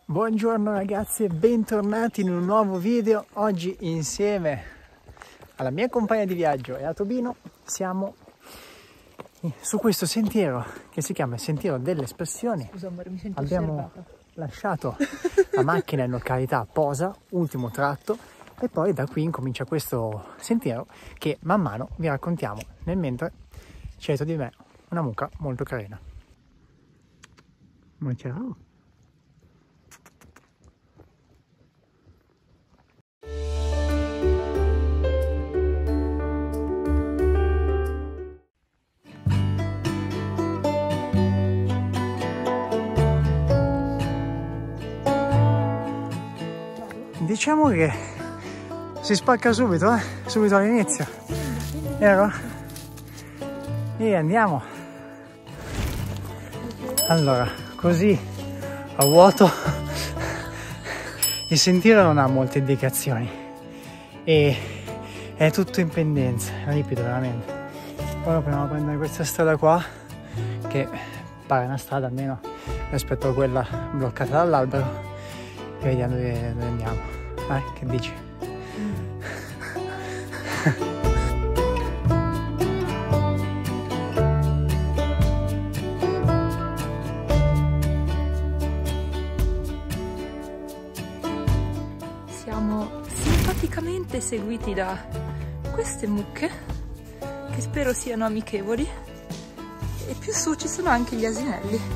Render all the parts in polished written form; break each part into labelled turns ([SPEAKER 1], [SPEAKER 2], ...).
[SPEAKER 1] Buongiorno ragazzi e bentornati in un nuovo video. Oggi insieme alla mia compagna di viaggio e a Tobino siamo su questo sentiero che si chiama Sentiero delle Espressioni.
[SPEAKER 2] Scusa amore, mi sento
[SPEAKER 1] Abbiamo
[SPEAKER 2] osservata.
[SPEAKER 1] lasciato la macchina in località Posa, ultimo tratto, e poi da qui incomincia questo sentiero che man mano vi raccontiamo, nel mentre c'è dietro di me una mucca molto carina. Ma ciao! Diciamo che si spacca subito, subito all'inizio. Vero? E andiamo. Allora, così a vuoto il sentiero non ha molte indicazioni e è tutto in pendenza, è ripido veramente. Ora proviamo a prendere questa strada qua, che pare una strada almeno rispetto a quella bloccata dall'albero, e vediamo dove andiamo. Che dici?
[SPEAKER 2] Siamo simpaticamente seguiti da queste mucche che spero siano amichevoli, e più su ci sono anche gli asinelli.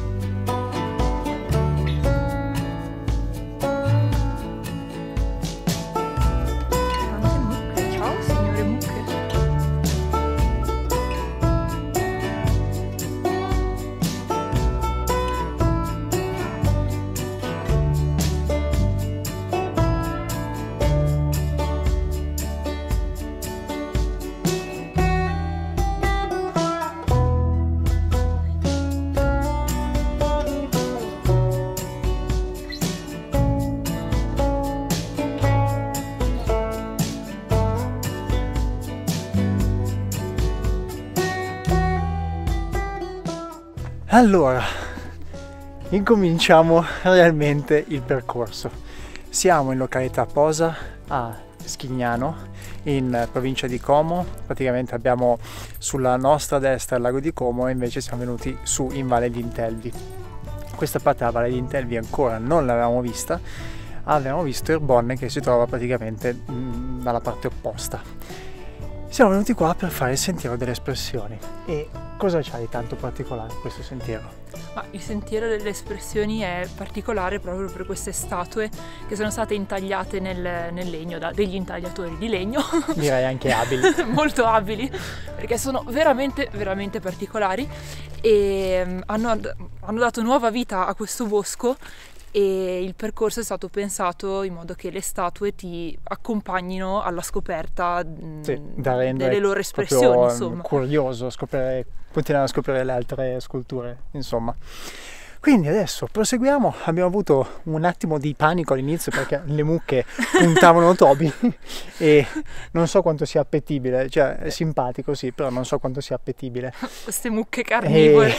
[SPEAKER 1] Allora, incominciamo realmente il percorso. Siamo in località Posa a Schignano, in provincia di Como. Praticamente abbiamo sulla nostra destra il lago di Como e invece siamo venuti su in Valle di Intelvi. Questa parte della Valle di Intelvi ancora non l'avevamo vista, avevamo visto Erbonne che si trova praticamente dalla parte opposta. Siamo venuti qua per fare il Sentiero delle Espressioni. E cosa c'ha di tanto particolare questo sentiero?
[SPEAKER 2] Ma il Sentiero delle Espressioni è particolare proprio per queste statue che sono state intagliate nel legno da degli intagliatori di legno.
[SPEAKER 1] Direi anche abili.
[SPEAKER 2] Molto abili, perché sono veramente particolari e hanno dato nuova vita a questo bosco. E il percorso è stato pensato in modo che le statue ti accompagnino alla scoperta delle loro espressioni, insomma.
[SPEAKER 1] Curioso continuare a scoprire le altre sculture, insomma. Quindi adesso proseguiamo. Abbiamo avuto un attimo di panico all'inizio perché le mucche puntavano Toby e non so quanto sia appetibile, cioè è simpatico sì, però non so quanto sia appetibile.
[SPEAKER 2] Queste mucche carnivore.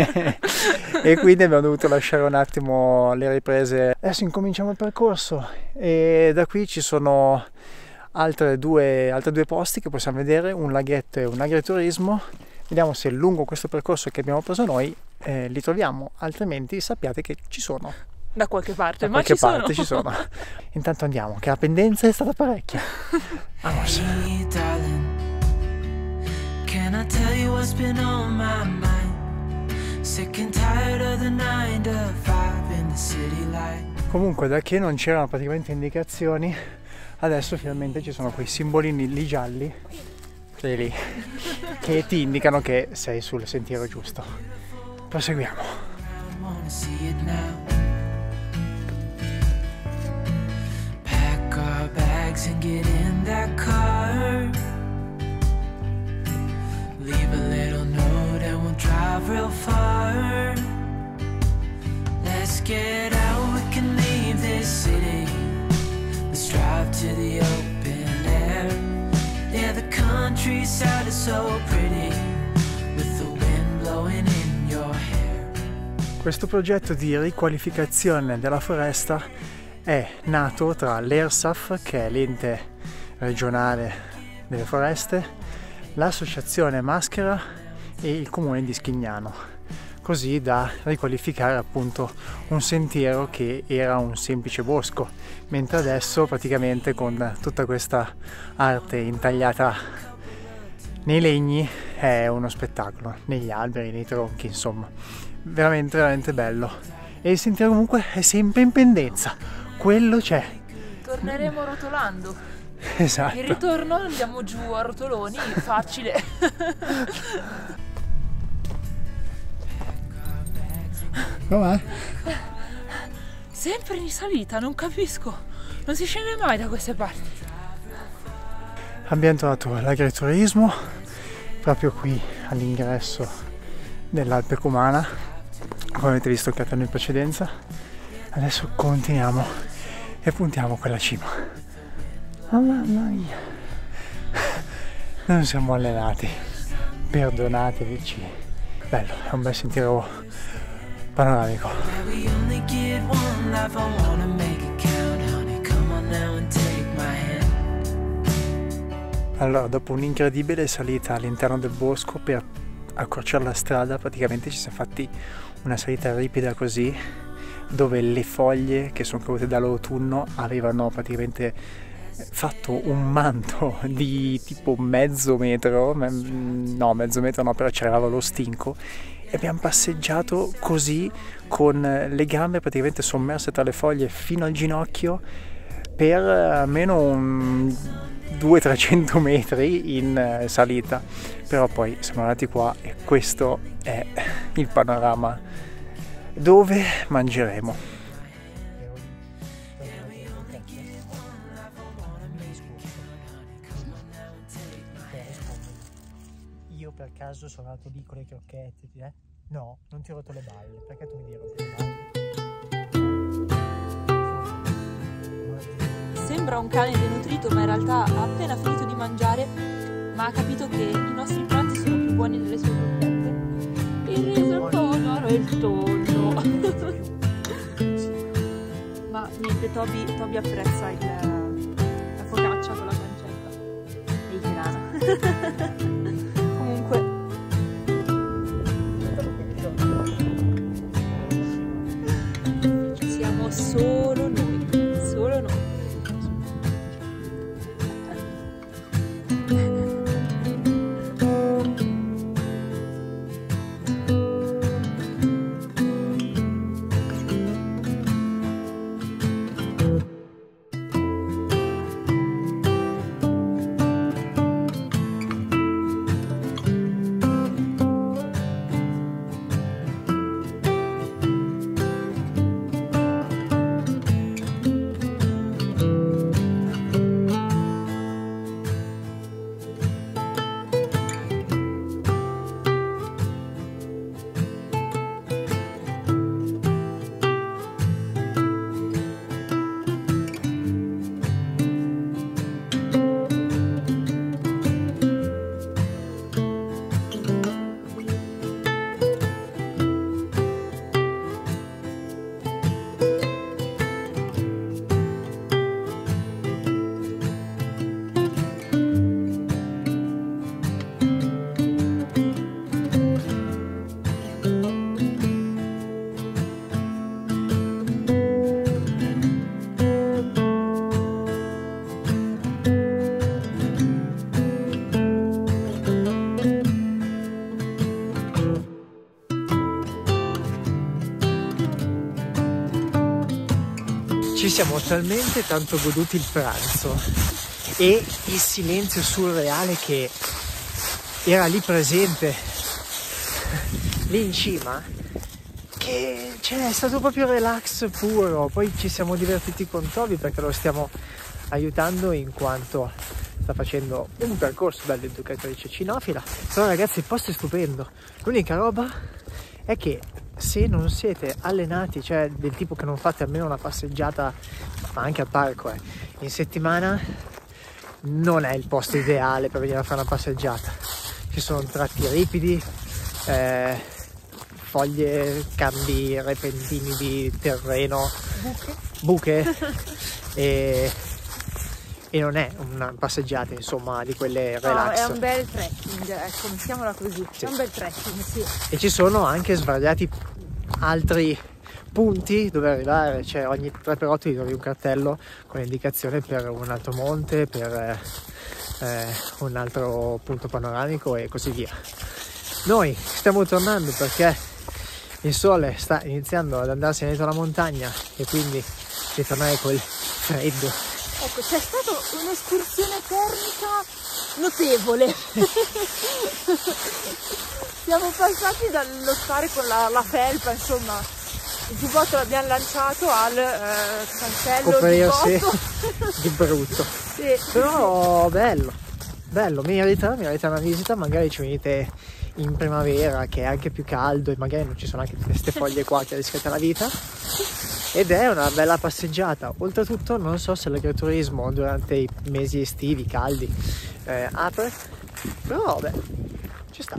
[SPEAKER 1] E quindi abbiamo dovuto lasciare un attimo le riprese. Adesso incominciamo il percorso e da qui ci sono altri due posti che possiamo vedere, un laghetto e un agriturismo. Vediamo se lungo questo percorso che abbiamo preso noi li troviamo, altrimenti sappiate che ci sono.
[SPEAKER 2] Da qualche parte,
[SPEAKER 1] ma ci sono. Intanto andiamo, che la pendenza è stata parecchia. Vamos. Comunque, da che non c'erano praticamente indicazioni, adesso finalmente ci sono quei simbolini lì gialli, quelli lì, che ti indicano che sei sul sentiero giusto. Proseguiamo. Pack our bags and get in that car. Leave a little note and we'll drive real far. Let's get out, we can leave this city. Let's drive to the open air. Yeah, the countryside is so pretty with the wind blowing in your hair. Questo progetto di riqualificazione della foresta è nato tra l'ERSAF, che è l'ente regionale delle foreste, l'associazione Maschera e il comune di Schignano, così da riqualificare appunto un sentiero che era un semplice bosco, mentre adesso praticamente con tutta questa arte intagliata nei legni è uno spettacolo, negli alberi, nei tronchi, insomma, veramente veramente bello. E il sentiero comunque è sempre in pendenza, quello c'è.
[SPEAKER 2] Torneremo rotolando.
[SPEAKER 1] Esatto.
[SPEAKER 2] Il ritorno andiamo giù a rotoloni, facile.
[SPEAKER 1] Com'è?
[SPEAKER 2] Sempre in salita, non capisco. Non si scende mai da queste parti.
[SPEAKER 1] Abbiamo trovato l'agriturismo proprio qui all'ingresso dell'Alpe Cumana, come avete visto che in precedenza. Adesso continuiamo e puntiamo a quella cima. Oh mamma mia, non siamo allenati, perdonateci. Bello, è un bel sentiero panoramico. Allora, dopo un'incredibile salita all'interno del bosco per accorciare la strada, praticamente ci siamo fatti una salita ripida così, dove le foglie che sono cadute dall'autunno avevano praticamente fatto un manto di tipo mezzo metro, no, però c'era lo stinco, e abbiamo passeggiato così con le gambe praticamente sommerse tra le foglie fino al ginocchio per almeno 200-300 metri in salita, però poi siamo arrivati qua e questo è il panorama dove mangeremo. Io per caso sono andato lì con le crocchette, No, non ti ho rotto le balle, perché tu mi dici rotto le balle?
[SPEAKER 2] Sembra un cane denutrito, ma in realtà ha appena finito di mangiare, ma ha capito che i nostri pranzi sono più buoni delle sue crocchette. Il riso, il tonno e il tonno. Ma niente, Toby apprezza la focaccia con la pancetta e il grano. Comunque siamo solo noi, solo noi.
[SPEAKER 1] Ci siamo talmente tanto goduti il pranzo e il silenzio surreale che era lì presente, lì in cima, che è stato proprio relax puro. Poi ci siamo divertiti con Toby perché lo stiamo aiutando in quanto sta facendo un percorso dall'educatrice cinofila. Però ragazzi, il posto è stupendo. L'unica roba è che se non siete allenati, cioè del tipo che non fate almeno una passeggiata, ma anche al parco in settimana, non è il posto ideale per venire a fare una passeggiata. Ci sono tratti ripidi, foglie, cambi repentini di terreno, buche e non è una passeggiata insomma di quelle relax.
[SPEAKER 2] È un bel trekking, ecco, mettiamola così, sì. È un bel trekking, sì.
[SPEAKER 1] E ci sono anche svariati altri punti dove arrivare, cioè ogni 3x8 ti trovi un cartello con indicazione per un altro monte, per un altro punto panoramico e così via. Noi stiamo tornando perché il sole sta iniziando ad andarsene dentro la montagna e quindi ritornare col freddo.
[SPEAKER 2] Ecco, c'è stata un'escursione termica notevole. Siamo passati dallo stare con la felpa, insomma, il giubbotto l'abbiamo lanciato al cancello
[SPEAKER 1] coprirsi
[SPEAKER 2] giubbotto.
[SPEAKER 1] Di brutto.
[SPEAKER 2] Sì.
[SPEAKER 1] Però bello, merita una visita, magari ci venite in primavera che è anche più caldo e magari non ci sono anche queste foglie qua che rischiate la vita, ed è una bella passeggiata. Oltretutto non so se l'agriturismo durante i mesi estivi caldi apre, però vabbè, ci sta.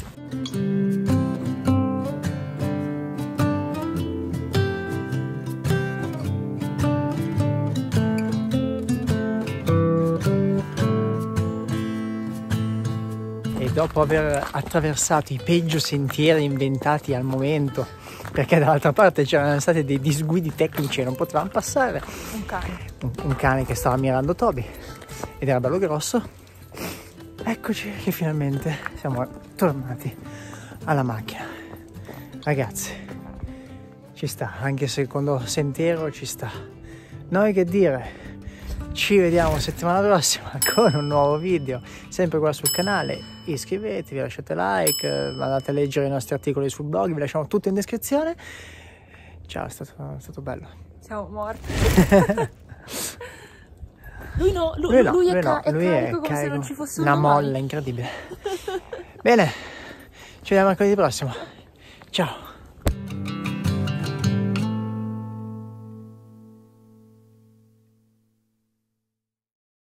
[SPEAKER 1] Dopo aver attraversato i peggio sentieri inventati al momento, perché dall'altra parte c'erano stati dei disguidi tecnici e non potevamo passare, un cane che stava mirando Toby ed era bello grosso, eccoci che finalmente siamo tornati alla macchina. Ragazzi, ci sta, anche se il secondo sentiero ci sta. Noi che dire, ci vediamo settimana prossima con un nuovo video, sempre qua sul canale. Iscrivetevi, lasciate like, andate a leggere i nostri articoli sul blog, vi lasciamo tutto in descrizione. Ciao, è stato bello.
[SPEAKER 2] Siamo morti. Lui è carico come se non ci fosse
[SPEAKER 1] una molla incredibile. Bene, ci vediamo mercoledì prossimo. Ciao.